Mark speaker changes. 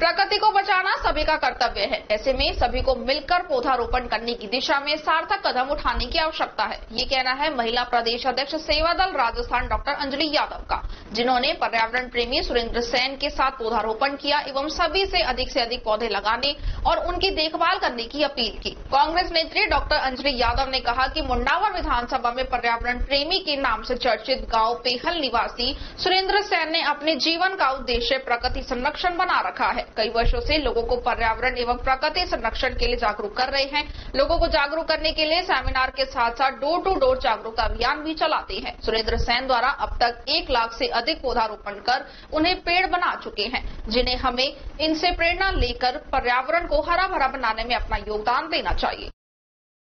Speaker 1: प्रकृति को बचाना सभी का कर्तव्य है। ऐसे में सभी को मिलकर पौधारोपण करने की दिशा में सार्थक कदम उठाने की आवश्यकता है। ये कहना है महिला प्रदेश अध्यक्ष सेवा दल राजस्थान डॉक्टर अंजलि यादव का, जिन्होंने पर्यावरण प्रेमी सुरेंद्र सेन के साथ पौधारोपण किया एवं सभी से अधिक पौधे लगाने और उनकी देखभाल करने की अपील की। कांग्रेस नेत्री डॉक्टर अंजलि यादव ने कहा कि मुंडावर विधानसभा में पर्यावरण प्रेमी के नाम से चर्चित गांव पेहल निवासी सुरेंद्र सेन ने अपने जीवन का उद्देश्य प्रकृति संरक्षण बना रखा है। कई वर्षों से लोगों को पर्यावरण एवं प्रकृति संरक्षण के लिए जागरूक कर रहे हैं। लोगों को जागरूक करने के लिए सेमिनार के साथ साथ डोर टू डोर जागरूकता अभियान भी चलाते हैं। सुरेंद्र सेन द्वारा अब तक 1 लाख से अधिक पौधारोपण कर उन्हें पेड़ बना चुके हैं, जिन्हें हमें इनसे प्रेरणा लेकर पर्यावरण को हरा भरा बनाने में अपना योगदान देना चाहिए।